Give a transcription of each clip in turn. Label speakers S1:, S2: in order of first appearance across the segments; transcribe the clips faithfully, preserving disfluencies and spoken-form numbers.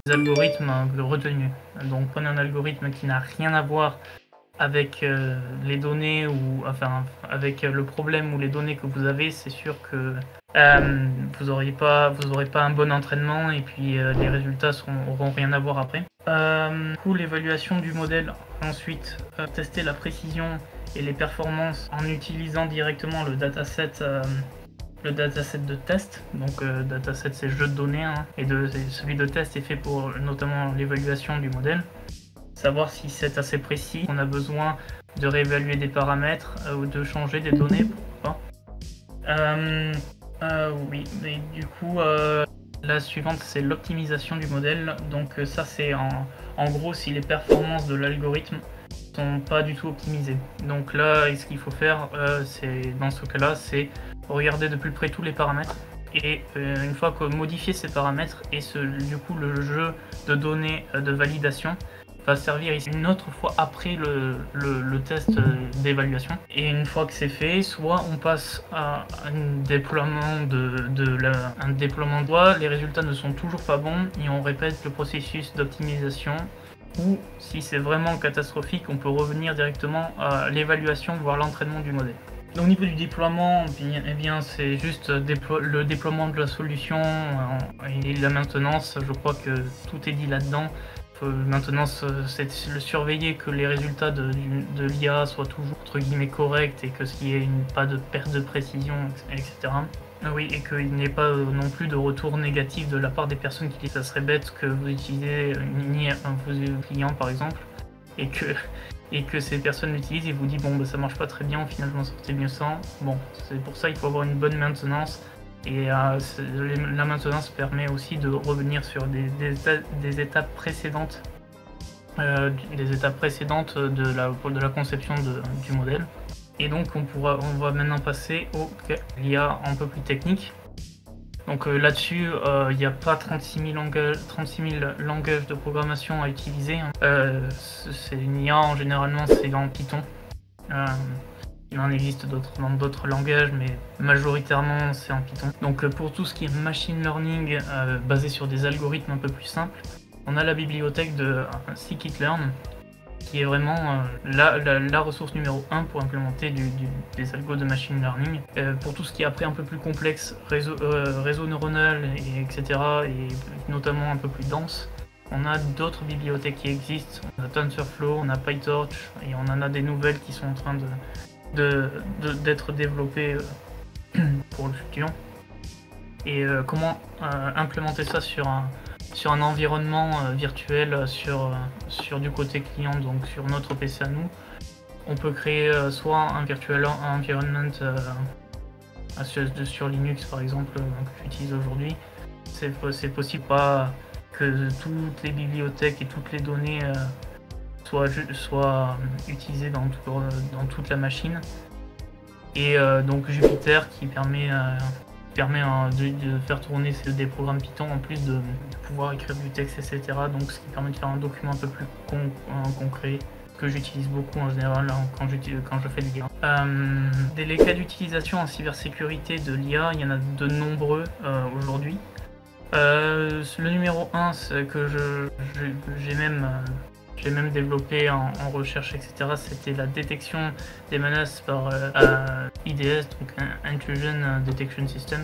S1: algorithmes retenus. Donc prenez un algorithme qui n'a rien à voir avec euh, les données ou enfin avec le problème ou les données que vous avez, c'est sûr que euh, vous n'aurez pas vous aurez pas un bon entraînement et puis euh, les résultats seront, auront rien à voir après. Euh, du coup, l'évaluation du modèle, ensuite euh, tester la précision et les performances en utilisant directement le dataset euh, le dataset de test. Donc euh, dataset c'est jeu de données hein, et de, celui de test est fait pour notamment l'évaluation du modèle. Savoir si c'est assez précis, on a besoin de réévaluer des paramètres euh, ou de changer des données, pourquoi pas. Euh, euh, oui, mais du coup, euh, la suivante c'est l'optimisation du modèle. Donc euh, ça c'est en, en gros si les performances de l'algorithme sont pas du tout optimisées. Donc là, ce qu'il faut faire, euh, c'est dans ce cas-là, c'est regarder de plus près tous les paramètres. Et euh, une fois que modifier ces paramètres et ce, du coup le jeu de données euh, de validation va servir ici une autre fois après le, le, le test d'évaluation. Et une fois que c'est fait, soit on passe à un déploiement de, de la, un déploiement de doigt, les résultats ne sont toujours pas bons et on répète le processus d'optimisation. Ou si c'est vraiment catastrophique, on peut revenir directement à l'évaluation, voire l'entraînement du modèle. Au niveau du déploiement, eh bien, c'est juste déplo le déploiement de la solution et la maintenance. Je crois que tout est dit là-dedans. Maintenant, c'est le surveiller que les résultats de, de l'I A soient toujours entre guillemets corrects et que s'il n'y ait une, pas de perte de précision, et cetera. Oui, et qu'il n'y ait pas euh, non plus de retour négatif de la part des personnes qui disent ça serait bête que vous utilisez une I A, vos clients par exemple, et que, et que ces personnes l'utilisent et vous disent bon bah ça marche pas très bien, au final je m'en sortais mieux sans. Bon, c'est pour ça il faut avoir une bonne maintenance. Et euh, la maintenance permet aussi de revenir sur des, des, des étapes précédentes, euh, des étapes précédentes de la, de la conception de, du modèle. Et donc on, pourra, on va maintenant passer au l'I A un peu plus technique. Donc euh, là-dessus, il euh, n'y a pas trente-six mille langages de programmation à utiliser. Euh, c'est une I A, en généralement c'est en Python. Euh, Il en existe d'autres dans d'autres langages, mais majoritairement c'est en Python. Donc pour tout ce qui est machine learning euh, basé sur des algorithmes un peu plus simples, on a la bibliothèque de euh, scikit-learn, qui est vraiment euh, la, la, la ressource numéro un pour implémenter du, du, des algos de machine learning. Euh, pour tout ce qui est après un peu plus complexe, réseau, euh, réseau neuronal, et, etc., et notamment un peu plus dense, on a d'autres bibliothèques qui existent. On a TensorFlow, on a PyTorch, et on en a des nouvelles qui sont en train de d'être de, de, développé euh, pour le futur. Et euh, comment euh, implémenter ça sur un, sur un environnement euh, virtuel sur, euh, sur du côté client, donc sur notre P C à nous. On peut créer euh, soit un virtual environment euh, sur, sur Linux par exemple, euh, que j'utilise aujourd'hui. C'est possible pas que toutes les bibliothèques et toutes les données euh, soit, soit utilisé dans, tout, dans toute la machine. Et euh, donc Jupyter qui permet, euh, permet euh, de, de faire tourner des programmes Python en plus de, de pouvoir écrire du texte, et cetera. Donc ce qui permet de faire un document un peu plus con, euh, concret, que j'utilise beaucoup en général quand, quand je fais de l'I A. Euh, les cas d'utilisation en cybersécurité de l'I A, il y en a de nombreux euh, aujourd'hui. Euh, le numéro un, c'est que j'ai même... Euh, J'ai même développé en, en recherche, et cetera. C'était la détection des menaces par euh, I D S, donc Intrusion Detection System.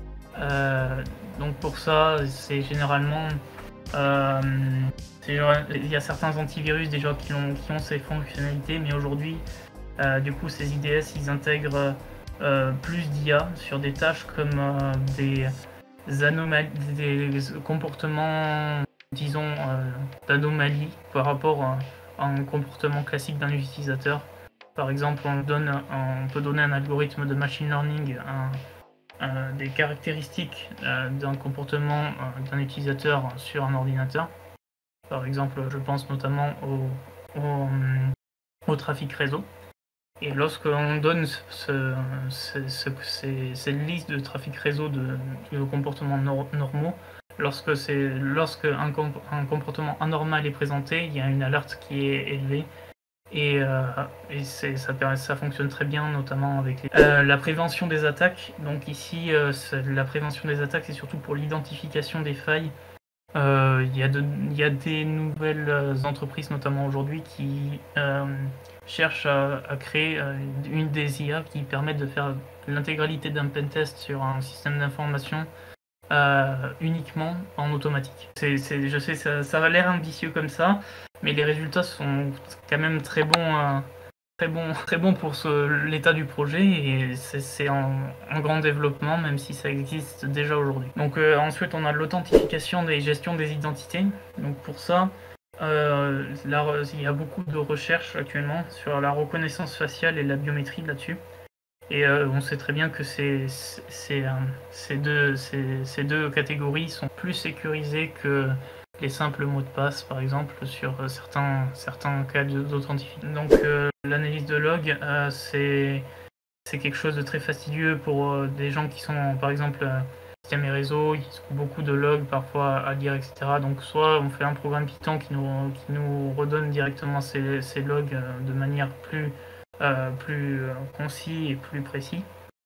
S1: Euh, donc pour ça, c'est généralement... Euh, il y a certains antivirus déjà qui ont, qui ont ces fonctionnalités, mais aujourd'hui, euh, du coup, ces I D S, ils intègrent euh, plus d'I A sur des tâches comme euh, des anomalies, des comportements... disons euh, d'anomalies par rapport à, à un comportement classique d'un utilisateur. Par exemple, on, donne, on peut donner à un algorithme de machine learning un, un, des caractéristiques euh, d'un comportement euh, d'un utilisateur sur un ordinateur. Par exemple, je pense notamment au, au, au trafic réseau. Et lorsque l'on donne ce, ce, ce, ces, cette liste de trafic réseau de, de comportements nor normaux, lorsque, lorsque un, comp un comportement anormal est présenté, il y a une alerte qui est élevée. Et, euh, et ça, ça fonctionne très bien, notamment avec les... euh, la prévention des attaques. Donc ici, euh, la prévention des attaques, c'est surtout pour l'identification des failles Euh, Il y a de- il y a des nouvelles euh, entreprises, notamment aujourd'hui, qui euh, cherchent à, à créer euh, une des I A qui permettent de faire l'intégralité d'un pentest sur un système d'information euh, uniquement en automatique. C'est, c'est- je sais, ça, ça a l'air ambitieux comme ça, mais les résultats sont quand même très bons, euh, très bons, très bons pour ce- l'état du projet et c'est c'est en, en grand développement, même si ça existe déjà aujourd'hui. Donc euh, ensuite, on a l'authentification et gestion des identités. Donc pour ça, euh, là, il y a beaucoup de recherches actuellement sur la reconnaissance faciale et la biométrie là-dessus. Et euh, on sait très bien que ces, ces, euh, ces deux, ces, ces deux catégories sont plus sécurisées que les simples mots de passe, par exemple, sur euh, certains, certains cas d'authentification. Donc euh, l'analyse de log, euh, c'est c'est quelque chose de très fastidieux pour euh, des gens qui sont, par exemple, euh, système et réseau, ils ont beaucoup de logs parfois à lire, et cetera. Donc soit on fait un programme Python qui nous, qui nous redonne directement ces, ces logs euh, de manière plus euh, plus euh, concis et plus précis.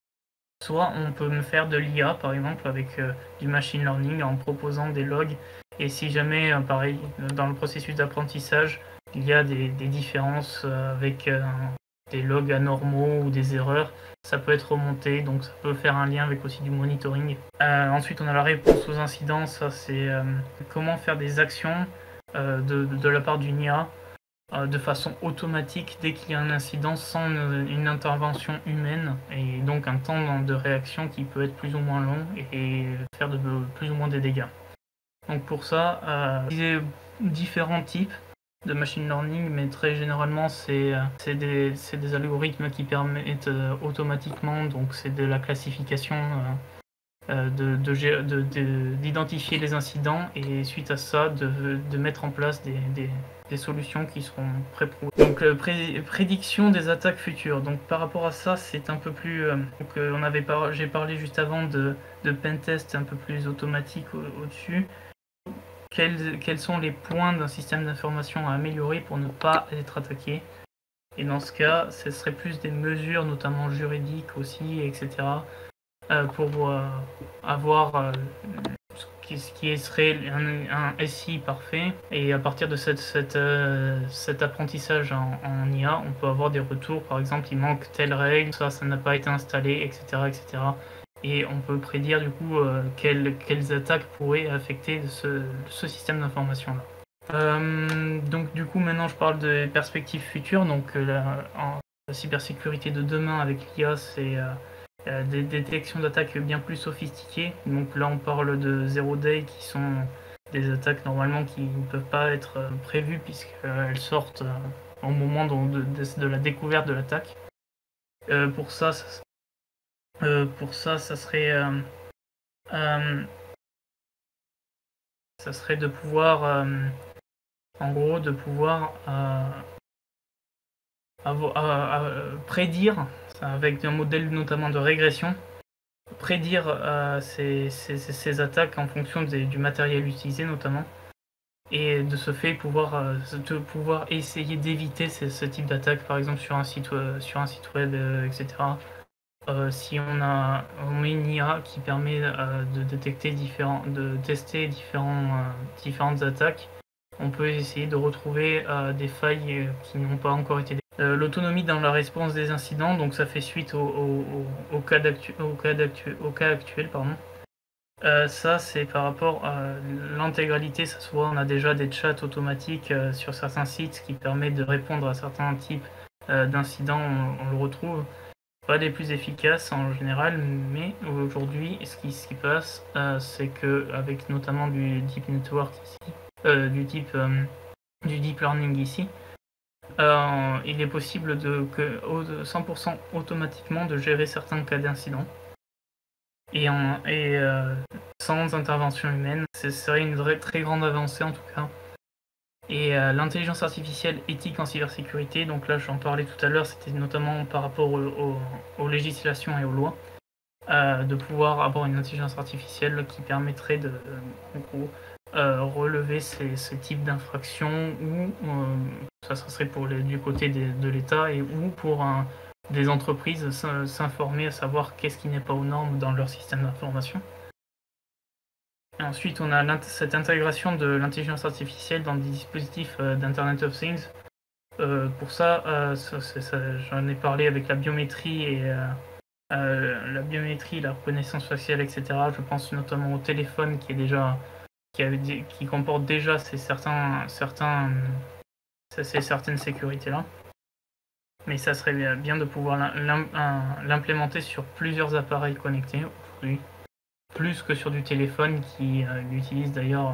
S1: Soit on peut me faire de l'I A, par exemple, avec euh, du machine learning en proposant des logs. Et si jamais, euh, pareil, dans le processus d'apprentissage, il y a des, des différences euh, avec euh, des logs anormaux ou des erreurs, ça peut être remonté, donc ça peut faire un lien avec aussi du monitoring. Euh, ensuite, on a la réponse aux incidents, ça c'est euh, comment faire des actions euh, de, de la part d'une I A euh, de façon automatique dès qu'il y a un incident sans une, une intervention humaine et donc un temps de réaction qui peut être plus ou moins long et, et faire de, plus ou moins des dégâts. Donc pour ça, euh, il y a différents types de machine learning, mais très généralement c'est euh, des, des algorithmes qui permettent euh, automatiquement, donc c'est de la classification euh, euh, de, de, de, de, d'identifier les incidents et suite à ça de, de mettre en place des, des, des solutions qui seront pré-prouvées. Donc euh, pré prédiction des attaques futures. Donc par rapport à ça, c'est un peu plus. Euh, donc, euh, on avait par, j'ai parlé juste avant de, de pentest un peu plus automatique au-dessus. Au quels, quels sont les points d'un système d'information à améliorer pour ne pas être attaqué? Et dans ce cas, ce serait plus des mesures, notamment juridiques aussi, et cetera, euh, pour euh, avoir euh, ce, qui, ce qui serait un, un S I parfait. Et à partir de cette, cette, euh, cet apprentissage en, en I A, on peut avoir des retours. Par exemple, il manque telle règle, ça, ça n'a pas été installé, et cetera, et cetera. Et on peut prédire du coup euh, quelles, quelles attaques pourraient affecter ce, ce système d'information-là. Euh, donc du coup maintenant je parle de perspectives futures. Donc euh, la, en, la cybersécurité de demain avec l'I A, c'est euh, euh, des détections d'attaques bien plus sophistiquées. Donc là on parle de zero day qui sont des attaques normalement qui ne peuvent pas être euh, prévues puisqu'elles sortent euh, au moment de, de, de la découverte de l'attaque. Euh, pour ça, ça euh, pour ça ça serait euh, euh, ça serait de pouvoir euh, en gros de pouvoir euh, à, à, à prédire, avec un modèle notamment de régression, prédire euh, ces, ces, ces, attaques en fonction des, du matériel utilisé notamment, et de ce fait pouvoir, euh, de pouvoir essayer d'éviter ce, ce type d'attaque, par exemple sur un site, euh, sur un site web, euh, et cetera. Euh, si on, a, on met une I A qui permet euh, de détecter différents, de tester différents, euh, différentes attaques, on peut essayer de retrouver euh, des failles qui n'ont pas encore été détectées. Euh, l'autonomie dans la réponse des incidents, donc ça fait suite au, au, au, au cas, au cas, au cas actuel. Pardon. Euh, ça, c'est par rapport à l'intégralité. Ça se voit, on a déjà des chats automatiques euh, sur certains sites qui permettent de répondre à certains types euh, d'incidents, on, on le retrouve. Pas les plus efficaces en général, mais aujourd'hui, ce qui se passe, euh, c'est que avec notamment du deep network ici, euh, du type euh, du deep learning ici, euh, il est possible de que cent pour cent automatiquement de gérer certains cas d'incident et, en, et euh, sans intervention humaine. Ce serait une vraie très grande avancée en tout cas. Et euh, l'intelligence artificielle éthique en cybersécurité, donc là j'en parlais tout à l'heure, c'était notamment par rapport au, au, aux législations et aux lois, euh, de pouvoir avoir une intelligence artificielle qui permettrait de, en gros, euh, relever ces, ces types d'infractions, ou euh, ça, ça serait pour les, du côté des, de l'État, et ou pour un, des entreprises s'informer à savoir qu'est-ce qui n'est pas aux normes dans leur système d'information. Et ensuite, on a cette intégration de l'intelligence artificielle dans des dispositifs euh, d'Internet of Things. Euh, pour ça, euh, ça, ça, ça j'en ai parlé avec la biométrie et euh, euh, la biométrie, la reconnaissance faciale, et cetera. Je pense notamment au téléphone qui est déjà qui, a, qui comporte déjà ces certains certains ces certaines sécurités là. Mais ça serait bien de pouvoir l'implémenter sur plusieurs appareils connectés aujourd'hui, plus que sur du téléphone qui euh, utilise d'ailleurs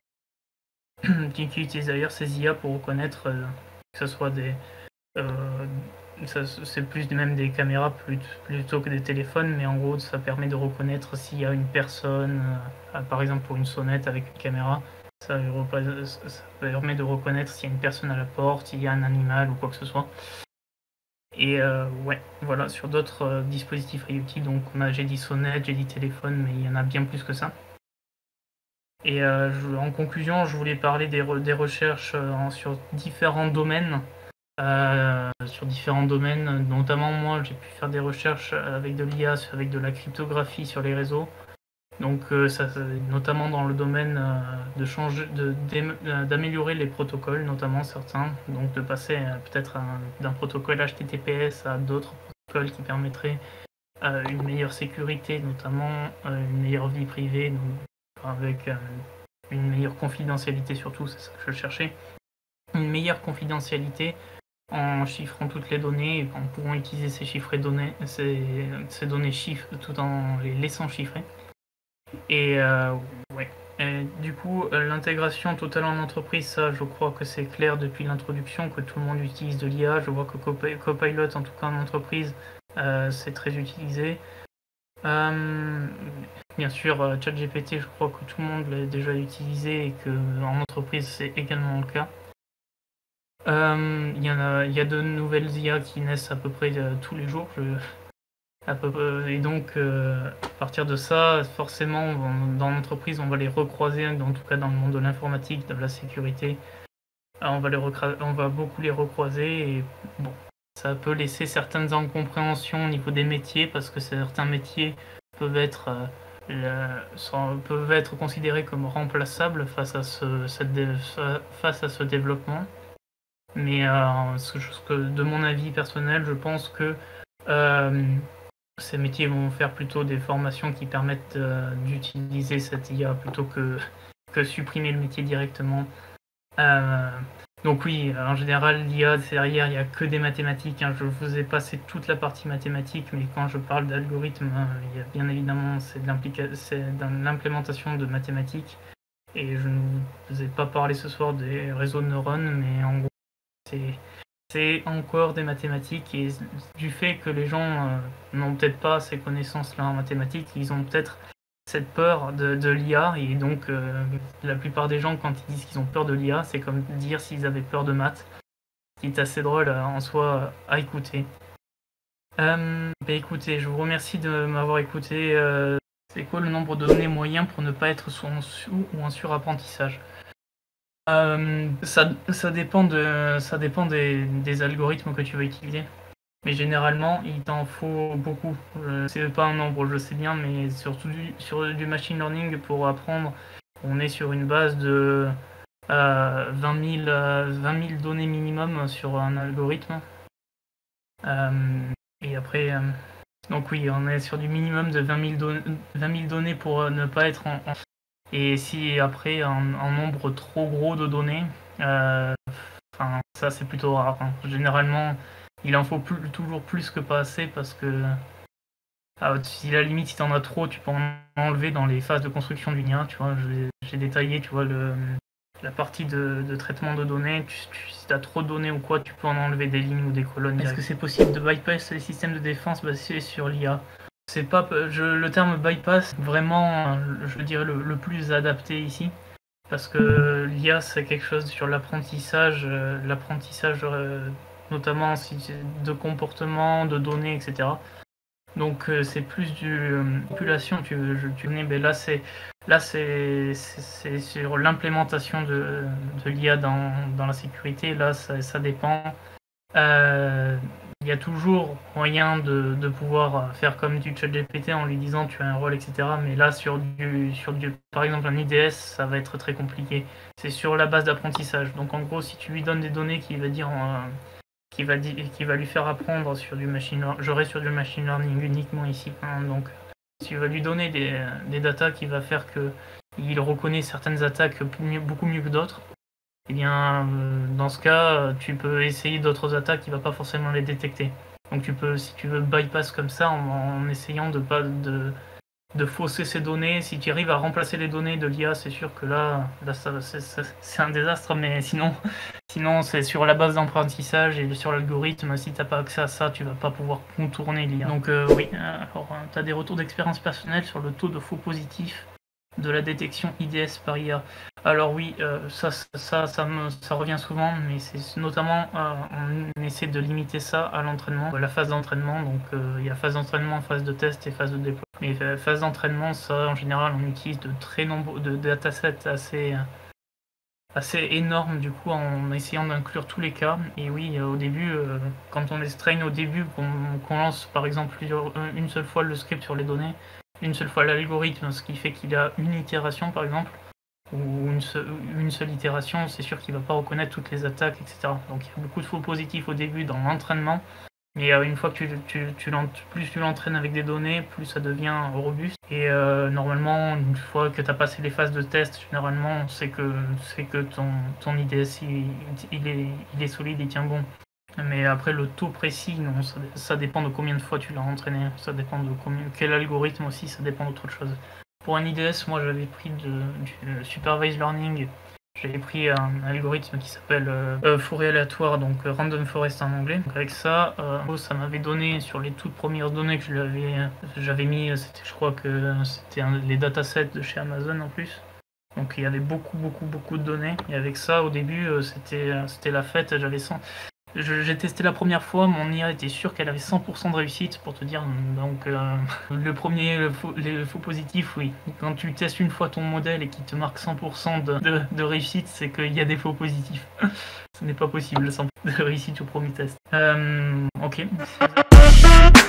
S1: qui utilise d'ailleurs ces I A pour reconnaître euh, que ce soit des euh, c'est plus même des caméras plutôt que des téléphones, mais en gros ça permet de reconnaître s'il y a une personne, euh, par exemple pour une sonnette avec une caméra, ça, ça permet de reconnaître s'il y a une personne à la porte, s'il y a un animal ou quoi que ce soit. Et euh, ouais, voilà, sur d'autres euh, dispositifs IoT, donc on a, j'ai dit sonnette, j'ai dit téléphone, mais il y en a bien plus que ça. Et euh, je, en conclusion, je voulais parler des, re, des recherches euh, sur différents domaines. Euh, sur différents domaines, notamment moi j'ai pu faire des recherches avec de l'I A, avec de la cryptographie sur les réseaux. Donc euh, ça, notamment dans le domaine euh, de changer, de, d'améliorer les protocoles, notamment certains, donc de passer euh, peut-être d'un protocole H T T P S à d'autres protocoles qui permettraient euh, une meilleure sécurité, notamment euh, une meilleure vie privée, donc, avec euh, une meilleure confidentialité surtout, c'est ça que je cherchais, une meilleure confidentialité en chiffrant toutes les données et en pouvant utiliser ces chiffres données, ces, ces données chiffres tout en les laissant chiffrer. Et euh, ouais. Et du coup, l'intégration totale en entreprise, ça, je crois que c'est clair depuis l'introduction que tout le monde utilise de l'I A. Je vois que Copilot, en tout cas en entreprise, euh, c'est très utilisé. Euh, bien sûr, ChatGPT, je crois que tout le monde l'a déjà utilisé et que en entreprise, c'est également le cas. Il euh, y, a, y a de nouvelles I A qui naissent à peu près euh, tous les jours. Je, à peu près, et donc, euh, à partir de ça, forcément, on, dans l'entreprise, on va les recroiser, en tout cas dans le monde de l'informatique, de la sécurité. On va, les on va beaucoup les recroiser et bon, ça peut laisser certaines incompréhensions au niveau des métiers parce que certains métiers peuvent être, euh, le, peuvent être considérés comme remplaçables face à ce, cette, face à ce développement. Mais euh, ce que, de mon avis personnel, je pense que euh, ces métiers vont faire plutôt des formations qui permettent euh, d'utiliser cette I A plutôt que, que supprimer le métier directement. Euh, donc oui, en général, l'I A, derrière, il n'y a que des mathématiques. Hein. Je vous ai passé toute la partie mathématique, mais quand je parle d'algorithme, hein, il y a bien évidemment, c'est de l'implémentation de mathématiques. Et je ne vous ai pas parlé ce soir des réseaux de neurones, mais en gros, c'est encore des mathématiques et du fait que les gens euh, n'ont peut-être pas ces connaissances-là en mathématiques, ils ont peut-être cette peur de, de l'I A et donc euh, la plupart des gens quand ils disent qu'ils ont peur de l'I A, c'est comme dire s'ils avaient peur de maths, ce qui est assez drôle euh, en soi à écouter. Euh, bah écoutez, je vous remercie de m'avoir écouté. Euh, c'est quoi le nombre de données moyen pour ne pas être sous en sous ou en surapprentissage? Euh, ça, ça dépend, de, ça dépend des, des algorithmes que tu vas utiliser. Mais généralement, il t'en faut beaucoup. Euh, c'est pas un nombre, je sais bien, mais surtout du, sur du machine learning, pour apprendre, on est sur une base de euh, vingt mille, euh, vingt mille données minimum sur un algorithme. Euh, et après, euh, donc oui, on est sur du minimum de vingt mille, don- vingt mille données pour ne pas être en, en et si après un, un nombre trop gros de données, euh, enfin, ça c'est plutôt rare. Hein. Généralement, il en faut plus, toujours plus que pas assez parce que ah, si la limite si t'en as trop, tu peux en enlever dans les phases de construction du lien. Tu vois, j'ai détaillé, tu vois le, la partie de, de traitement de données. Tu, tu, si t'as trop de données ou quoi, tu peux en enlever des lignes ou des colonnes. Est-ce que c'est possible de bypass les systèmes de défense basés sur l'I A? C'est pas je, le terme bypass vraiment je dirais le, le plus adapté ici parce que l'I A c'est quelque chose sur l'apprentissage euh, l'apprentissage euh, notamment si, de comportement, de données, et cetera. Donc euh, c'est plus du euh, population tu veux tu connais mais là c'est là c'est c'est sur l'implémentation de, de l'I A dans, dans la sécurité. Là ça, ça dépend euh, il y a toujours moyen de, de pouvoir faire comme du ChatGPT en lui disant tu as un rôle, et cetera. Mais là, sur du, sur du, par exemple, un I D S, ça va être très compliqué. C'est sur la base d'apprentissage. Donc, en gros, si tu lui donnes des données qui va dire, euh, qui va, qui va lui faire apprendre sur du machine learning, j'aurai sur du machine learning uniquement ici. Hein, donc, si tu vas lui donner des, des datas qui va faire que il reconnaît certaines attaques beaucoup mieux que d'autres, eh bien, euh, dans ce cas, tu peux essayer d'autres attaques qui ne va pas forcément les détecter. Donc tu peux, si tu veux, bypass comme ça en, en essayant de pas de, de fausser ces données. Si tu arrives à remplacer les données de l'I A, c'est sûr que là, là c'est un désastre, mais sinon, sinon c'est sur la base d'apprentissage et sur l'algorithme. Si tu n'as pas accès à ça, tu vas pas pouvoir contourner l'I A. Donc euh, oui, alors tu as des retours d'expérience personnelle sur le taux de faux positifs de la détection I D S par I A. Alors oui, euh, ça, ça, ça, me, ça revient souvent, mais c'est notamment, euh, on essaie de limiter ça à l'entraînement, la phase d'entraînement. Donc euh, il y a phase d'entraînement, phase de test et phase de déploiement. Mais euh, phase d'entraînement, ça en général, on utilise de très nombreux de, de datasets assez, assez énormes du coup en essayant d'inclure tous les cas. Et oui, euh, au début, euh, quand on les traîne au début, qu'on qu'on lance par exemple plusieurs, une seule fois le script sur les données, une seule fois l'algorithme, ce qui fait qu'il a une itération par exemple, ou une, seule, une seule itération, c'est sûr qu'il ne va pas reconnaître toutes les attaques, et cetera. Donc il y a beaucoup de faux positifs au début dans l'entraînement, mais euh, une fois que tu, tu, tu plus tu l'entraînes avec des données, plus ça devient robuste. Et euh, normalement, une fois que tu as passé les phases de test, généralement, c'est que, que ton, ton I D S il, il, est, il est solide, il tient bon. Mais après, le taux précis, non, ça, ça dépend de combien de fois tu l'as entraîné, ça dépend de combien, quel algorithme aussi, ça dépend d'autre chose. Pour un I D S, moi j'avais pris de, du Supervised Learning, j'avais pris un algorithme qui s'appelle euh, fourré aléatoire, donc euh, Random Forest en anglais. Donc avec ça, euh, ça m'avait donné, sur les toutes premières données que j'avais mis, je crois que c'était les datasets de chez Amazon en plus. Donc il y avait beaucoup, beaucoup, beaucoup de données. Et avec ça, au début, euh, c'était la fête, j'avais cent... J'ai testé la première fois, mon I A était sûr qu'elle avait cent pour cent de réussite, pour te dire. Donc, euh, le premier, le faux, les faux positifs, oui. Quand tu testes une fois ton modèle et qu'il te marque cent pour cent de, de, de réussite, c'est qu'il y a des faux positifs. Ce n'est pas possible, cent pour cent de réussite au premier test. Euh, ok.